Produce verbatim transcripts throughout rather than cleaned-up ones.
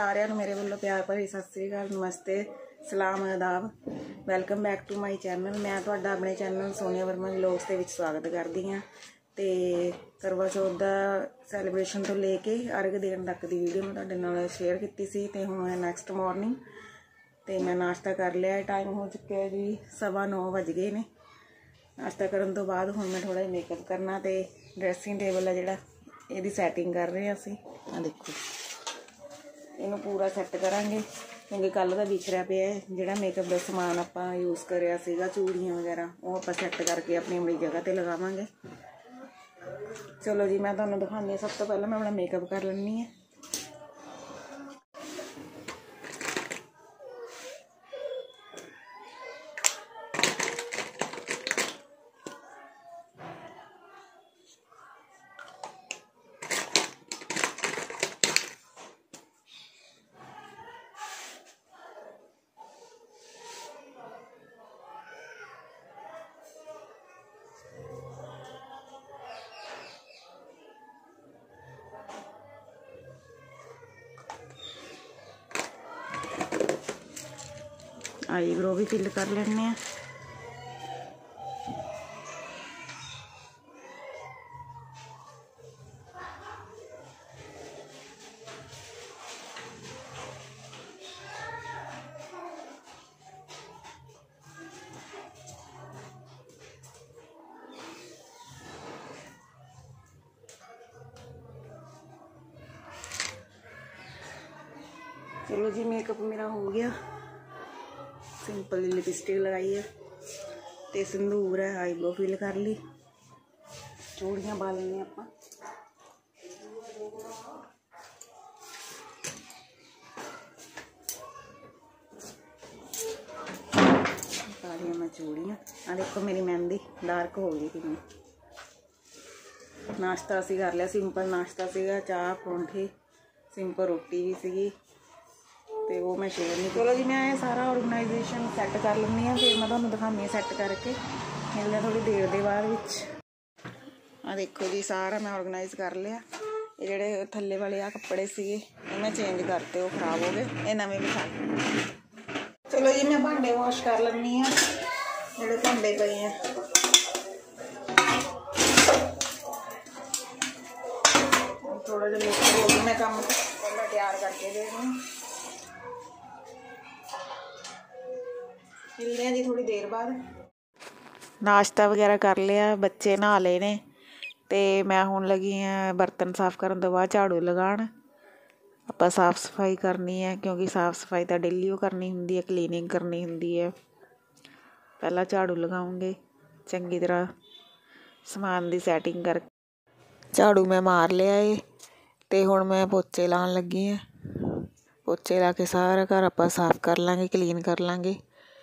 सारिਆਂ ਨੂੰ मेरे ਵੱਲੋਂ प्यार भरी सत श्री अकाल, नमस्ते, सलाम, आदाब। Welcome back to my channel. मैं तुहाडा अपने चैनल सोनिया वर्मा व्लॉग्स ਦੇ ਵਿੱਚ स्वागत करती हाँ। तो करवा चौथ का सैलीब्रेशन तो लेके अर्घ देण तक की वीडियो मैं तुहाडे नाल शेयर की सी। तो हुण है नैक्सट मॉर्निंग तो मैं नाश्ता कर लिया। टाइम हो चुका है जी सवा नौ बज गए ने। नाश्ता करन तो बाद हुण मैं थोड़ा मेकअप करना तो ड्रैसिंग टेबल है जिहड़ा इहदी सैटिंग कर रहे हैं असीं। आ देखो इनू पूरा सैट करांगे क्योंकि कल का बिखरिया पिया है जिहड़ा मेकअप का समान आपां यूज़ करिया सीगा, चूड़ियां वगैरह वो आपां सैट करके अपनी अपनी जगह ते लगावांगे। चलो जी मैं तुहानूं दिखाउंदी हां। सब तो पहले मैं अपना मेकअप कर लैनी है। आईब्रो भी फिल कर लेने हैं। चलो जी मेकअप मेरा हो गया। सिंपल लिपस्टिक लगाई है तो संदूर है, आईब्रो फिल कर ली, चूड़ियां पा लेंगे आप। पा लिया मैं चूड़ियां। आ देखो मेरी मेहंदी डार्क हो गई थी। नाश्ता असी कर लिया, सिंपल नाश्ता सीगा, चाह परौंठे, सिंपल रोटी भी सीगी तो वो मैं शेयर नहीं। चलो जी मैं सारा ऑर्गेनाइजेशन सैट कर लैनी हाँ, फिर मैं तुहानूं दिखानी सैट करके मिलने थोड़ी देर के बाद विच। आ देखो जी सारा मैं ऑर्गेनाइज कर लिया। ये जेडे थल्ले वाले आ कपड़े सीगे ये मैं चेंज करते, वो खराब हो गए, ये नवें बिछा। चलो जी मैं भांडे वॉश कर लैनी हाँ, जेडे भांडे पे हैं। थोड़ा जिहा लेट हो गई, मैं काम पहले तैयार करके दे रही हूँ। मिलते हैं जी थोड़ी देर बाद। नाश्ता वगैरह कर लिया, बच्चे नहा ले ने तो मैं हुण लगी हाँ बर्तन साफ करन तो बाद झाड़ू लगाण। आपां साफ सफाई करनी है क्योंकि साफ सफाई तो डेली करनी हुंदी है, क्लीनिंग करनी हुंदी है। पहला झाड़ू लगाऊंगे चंगी तरह समान की सैटिंग कर। झाड़ू मैं मार लिया है तो हुण मैं पोचे लाण लगी हाँ। पोचे ला के सारा घर आपां साफ कर लांगे, क्लीन कर लांगे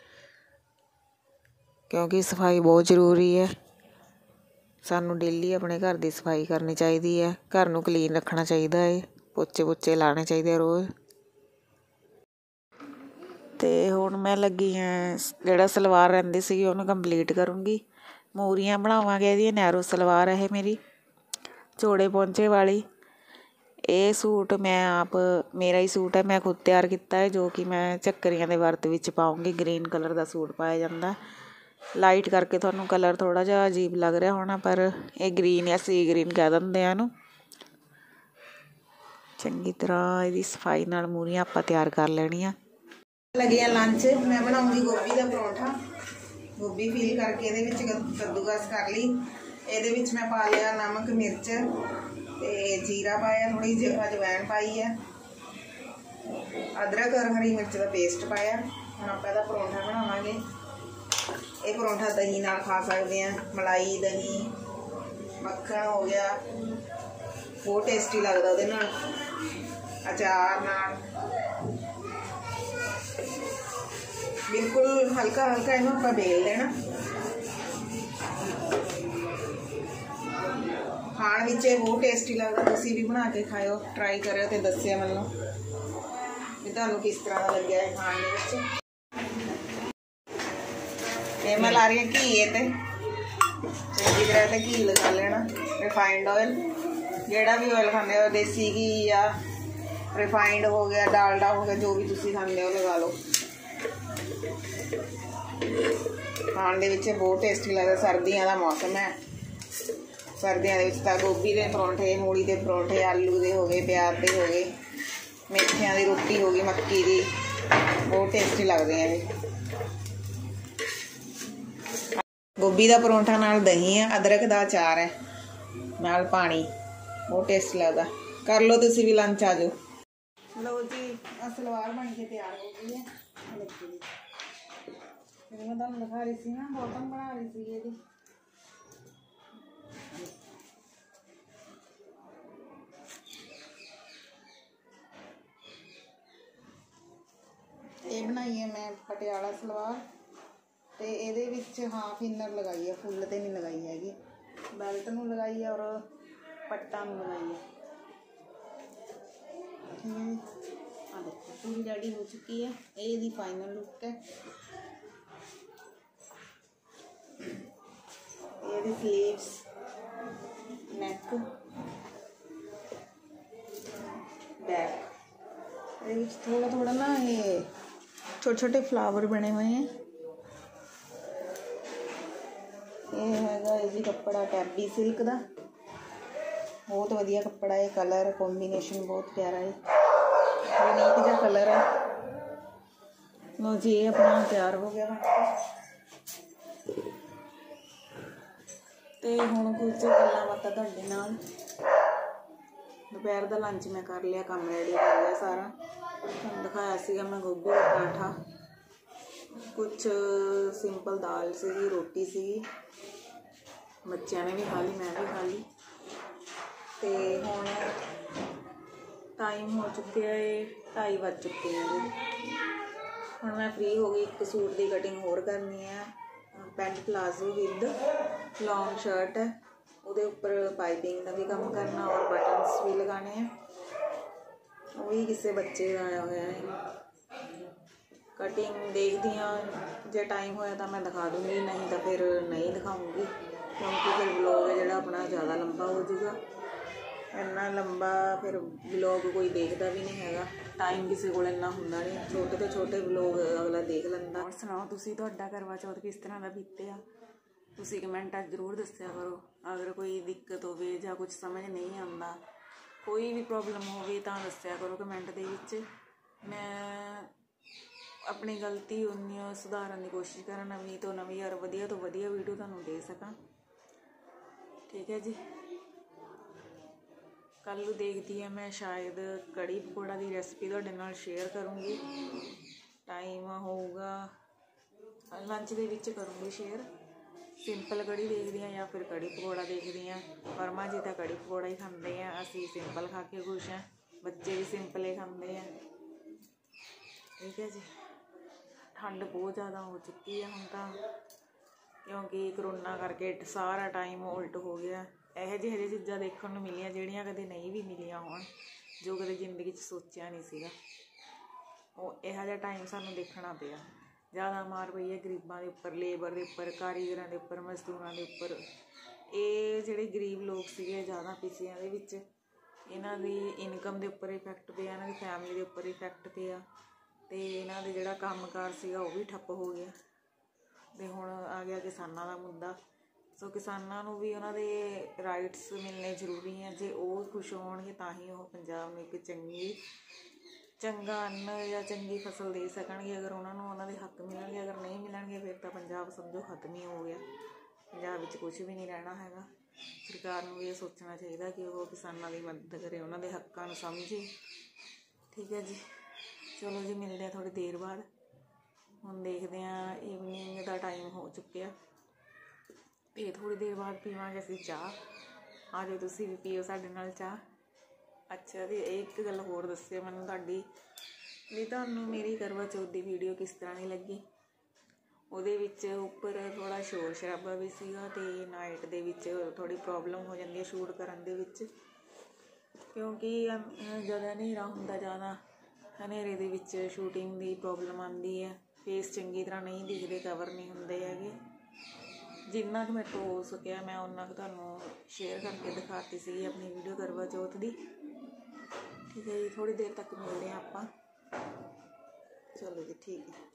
क्योंकि सफाई बहुत जरूरी है। सानू डेली अपने घर की सफाई करनी चाहिए है, घर नूं क्लीन रखना चाहिए है, पोचे पोचे लाने चाहिए रोज़। तो हुण मैं लगी हाँ जिहड़ा सलवार रहिंदी सी उहनूं कंप्लीट करूँगी। मूरियां बनावांगे, इहदी नैरो सलवार है मेरी चौड़े पहुंचे वाली। ये सूट मैं आप मेरा ही सूट है, मैं खुद तैयार किया है, जो कि मैं झक्करियां दे वर्त विच पाऊँगी। ग्रीन कलर का सूट पाया जाता, लाइट करके थोनों कलर थोड़ा जिहा अजीब लग रहा होना पर यह ग्रीन या सी ग्रीन कह देंगे इहनूं। चंगी तरह इसकी सफाई नाल मूरियां आपां तैयार कर लैणियां। लगी है लंच, मैं बनाऊंगी गोभी का परौंठा। गोभी फिल करके इहदे विच कद्दूकस कर ली। इहदे विच मैं पा लिया नमक मिर्च ते जीरा पाया, थोड़ी अजवैन पाई है, अदरक और हरी मिर्च का पेस्ट पाया। हुण आपां इहदा परौंठा बनावांगे। ये परौंठा दही नाल खा सकते हैं, मलाई दही मक्खन हो गया, बहुत टेस्टी लगता उहदे नाल, अचार नाल। बिल्कुल हल्का हल्का इहनूं आपां बेल लेना। खाण विच बहुत टेस्टी लगता, तुसीं भी बना के खाओ, ट्राई करियो ते दस्सिओ मैनूं कि तुहानूं किस तरह दा लग्गिआ है खाण दे विच। मैं ला रही घी ते चंगी तरह तो घी लगा लेना। रिफाइंड ऑयल जोड़ा भी ऑयल खाने देसी घी या रिफाइंड हो गया, डालडा हो गया, जो भी तुसी खांदे हो लगा लो। खाण दे विच बहुत टेस्टी लगदा। सर्दियां दा मौसम है, सर्दियां दे विच तां गोभी दे परौंठे, मूली दे परौंठे, आलू दे हो गए, प्याज दे हो गए, मेथियां दी रोटी हो गई, मक्की दी, बहुत टेस्टी लगदे हैं ये। गोभी का परौंठा नाल दही है, अदरक का अचार है, नाल पानी, बहुत टेस्टी लगता। कर लो तुसी भी लंच आ जाओ। लो जी, सलवार बन के तैयार हो गई है। मैं तुहानू दिखा रही थी ना, बॉटम बना रही थी ये ये बनाई है मैं पटियाला सलवार, तो ये हाफ इनर लगाई है, फुल तो नहीं लगाई हैगी, बैल्ट नूं लगाई है और पट्टा नूं लगाई है। ठीक है, आ देखो पूरी रेडी हो चुकी है। ये दी फाइनल लुक है। ये दी स्लीव्स, नैक, बैक, ये थोड़ा थोड़ा ना ये छोटे छोटे फ्लावर बने हुए हैं। ये है जी कपड़ा टैबी सिल्क का, बहुत वधिया कपड़ा है। कलर कॉम्बीनेशन बहुत प्यारा है, यूनीक जा कलर है। लो जी, ये अपना तैयार हो गया तो हुण कुछ गल्लां बातां तुहाडे नाल। दोपहर का लंच मैं कर लिया, काम रेडी कर लिया सारा। तुहानूं दिखाया सीगा मैं गोभी का पराठा, कुछ सिंपल दाल सी, रोटी सी, बच्चों ने भी खा ली, मैं भी खा ली। तो हुण टाइम हो चुके है, ढाई बज चुके हैं जी। हुण मैं फ्री हो गई, एक सूट की कटिंग होर करनी है, pant palazzo with long shirt है, उहदे उपर पाइपिंग का भी काम करना और बटन्स भी लगाने हैं। वही किसी बच्चे का आया हुआ है। कटिंग देखती हाँ, जो टाइम होया तो मैं दिखा दूँगी, नहीं तो फिर नहीं दिखाऊँगी, क्योंकि फिर ब्लॉग है जोड़ा अपना ज़्यादा लंबा हो जाएगा। इन्ना लंबा फिर ब्लॉग कोई देखता भी नहीं है, टाइम किसी को इन्ना होंदा नहीं। छोटे तो छोटे ब्लॉग अगला देख लैंदा। और सुनाओ तुसी तुहाडा करवा चौथ किस तरह का बीत्या, तुसी कमेंटा जरूर दस्सिया करो। अगर कोई दिक्कत होवे जां कुछ समझ नहीं आंदा, कोई भी प्रॉब्लम होवे तां दस्सिया करो कमेंट दे विच। मैं अपनी गलती उन्नी सुधारन की कोशिश करा, नवीं तो नवीं और वधिया तो वधिया वीडियो तुहानूं दे सकां। ठीक है जी, कल देखती है मैं शायद कड़ी पकौड़ा की रेसिपी तुहाडे नाल शेयर करूँगी। टाइम होगा लंच दे विच करूँगी शेयर। सिंपल कड़ी देखदी हाँ या फिर कड़ी पकौड़ा देखदी हाँ। वर्मा जी तो कड़ी पकौड़ा ही खाते हैं, असी सिंपल खा के खुश हैं, बच्चे भी सिंपल ही खाते हैं। ठीक है जी, ठंड बहुत ज़्यादा हो चुकी है हम तो, क्योंकि करोना करके सारा टाइम उल्ट हो गया। ਇਹੋ ਜਿਹੇ ਜਿਹੇ चीज़ां देखने को मिलियां ਜਿਹੜੀਆਂ कदे नहीं भी मिलियां होण, जो कदे जिंदगी च सोचिया नहीं सीगा। ਉਹ ਇਹੋ ਜਿਹਾ टाइम सानू देखना पिया। ज़्यादा मार पई है गरीबां दे उपर, लेबर दे उपर, कारीगरां दे उपर, मजदूरां दे उपर। ये जिहड़े गरीब लोग सीगे ज़्यादा पिछड़ियां दे विच, इन्हां दी इनकम दे उपर इफैक्ट पिया, इन्हां दी फैमिली दे उपर इफैक्ट पिया, ते इन्हां दे जिहड़ा कामकार सीगा वो भी ठप्प हो गया। ते हुण आ गया किसानां दा मुद्दा। सो किसानां नूं भी उन्हां दे राइट्स मिलने जरूरी हैं। जे वो खुश होणगे तां ही वो पंजाब नूं एक चंगी चंगा अन्न या चंगी फसल दे सकणगे। अगर उन्होंने उन्होंने हक मिलणगे, अगर नहीं मिलणगे फिर तो पंजाब समझो खत्म ही हो गया। पंजाब विच कुछ भी नहीं रहना हैगा। सरकार नूं ये सोचना चाहिए कि वो किसानां दी मदद करे, उन्होंने हक्कां नूं समझे। ठीक है जी, चलो जी मिलते हैं थोड़ी देर बाद। हुण देखते हैं, ईवनिंग का टाइम हो चुकिया, तो थोड़ी देर बाद पीवांगे असीं चाह। आ जाओ तुसीं भी पीओ साडे नाल चाह। अच्छा जी, एक गल होर दस्सिओ मैनूं तुहाडी भी, तुहानूं मेरी करवा चौथ की वीडियो किस तरह नहीं लगी। ਉਹਦੇ ਵਿੱਚ ਉੱਪਰ थोड़ा शोर शराबा भी ਸੀਗਾ ਤੇ ਨਾਈਟ ਦੇ ਵਿੱਚ थोड़ी प्रॉब्लम हो जाती है शूट ਕਰਨ ਦੇ ਵਿੱਚ, क्योंकि ज़्यादा ਹਨੇਰਾ ਹੁੰਦਾ, ज़्यादा ਹਨੇਰੇ ਦੇ ਵਿੱਚ शूटिंग ਦੀ प्रॉब्लम आती है। फेस चंगी तरह नहीं दिखते, कवर नहीं होंगे हैगे। जिन्ना कि मेरे को हो सकिया मैं उन्ना तुहानूं शेयर करके दिखाती सी अपनी वीडियो करवा चौथ की। ठीक है जी, थोड़ी देर तक मिलते हैं आप। चलो जी ठीक है।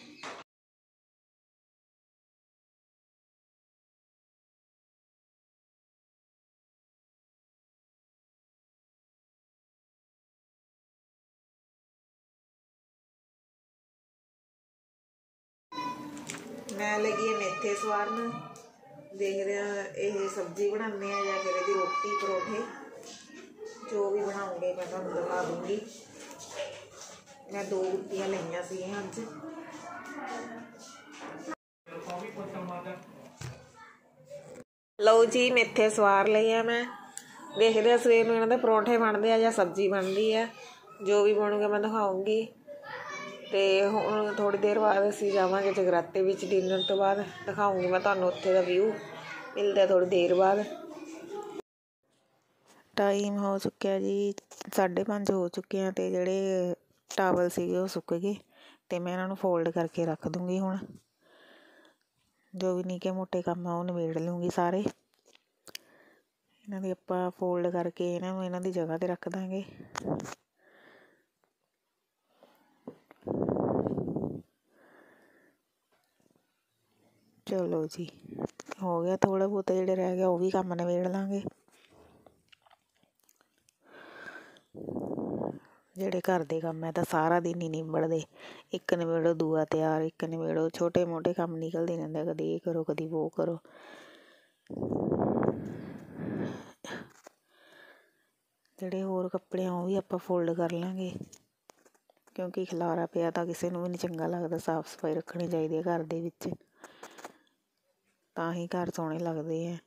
मैं लगी है मेथे सवारन, देख रहे ये सब्जी बनाने या फिर यदि रोटी परोठे जो भी बनाऊंगे मैं तुहानू दिखा दूंगी। मैं दो गुत्तियां लईयां सी अज। लो जी मेथे सवार लिए है मैं, देखते हैं सवेर में इन्होंने परौंठे बनते हैं या सब्जी बनती है, जो भी बनूगा मैं दिखाऊंगी। तो हुण थोड़ी देर बाद असीं जावांगे जगराते विच, डिनर तो बाद दिखाऊंगी मैं तुहानू उत्थे दा व्यू। मिलते हैं थोड़ी देर बाद। टाइम हो चुका जी साढ़े पाँच हो चुके हैं, तो जोड़े टावल सीगे वो सुक गए, तो मैं इन्हों फोल्ड करके रख दूँगी। हुण जो भी निके मोटे काम आ निबेड़ लूँगी सारे। इन्हां दी आपां फोल्ड करके इन्हां इन्हां दी जगह ते रख देंगे। चलो जी हो गया, थोड़ा बहुत जोड़े रह गया वो भी काम निबेड़ लाँगे। ਜਿਹੜੇ घर ਦੇ ਕੰਮ है तो सारा दिन ही निबड़ते, एक निबेड़ो दूआ तैयार, एक निबेड़ो, छोटे मोटे काम निकलते रहते, कभी ये करो कभी वो करो। ਜਿਹੜੇ होर कपड़े हैं वो भी आप फोल्ड कर लाँगे, क्योंकि खिलारा पिया तो किसी को भी नहीं चंगा लगता। साफ सफाई रखनी चाहिए घर दे विच, तां ही घर सोहणे लगते हैं।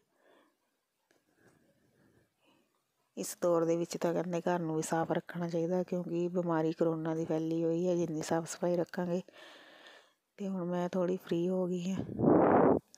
इस दौर दे विच तां कहंदे घर नूं भी साफ रखना चाहिए, क्योंकि बीमारी करोना की फैली हुई है। जिन्नी साफ सफाई रखांगे। तो हुण मैं थोड़ी फ्री हो गई हाँ,